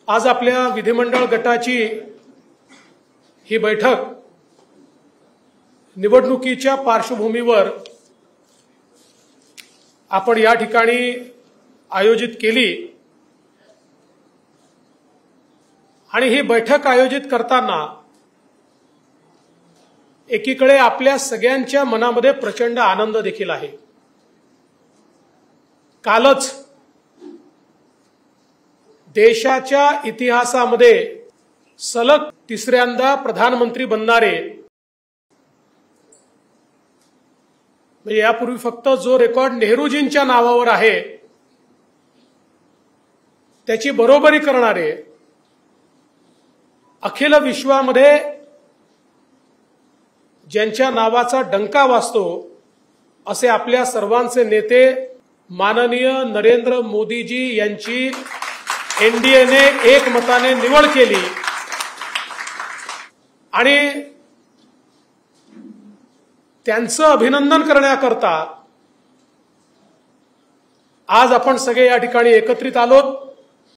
आज आपल्या विधिमंडळ गटाची ही बैठक निवडणुकीच्या पार्श्वभूमीवर आपण या ठिकाणी आयोजित केली आणि ही बैठक आयोजित करताना एकीकडे आपल्या सगळ्यांच्या मनामध्ये प्रचंड आनंद देखील आहे। कालच देशाच्या इतिहासामध्ये सलग तिसऱ्यांदा प्रधानमंत्री बनणारे, म्हणजे यापूर्वी फक्त जो रेकॉर्ड नेहरूजींच्या नावावर आहे त्याची बरोबरी करणारे, अखिल विश्वामध्ये ज्यांच्या नावाचा डंका वाजतो असे आपल्या सर्वांचे नेते माननीय नरेंद्र मोदीजी यांची एनडीएने एकमताने निवड केली आणि त्यांचं अभिनंदन करण्याकरता आज आपण सगळे या ठिकाणी एकत्रित आलोत।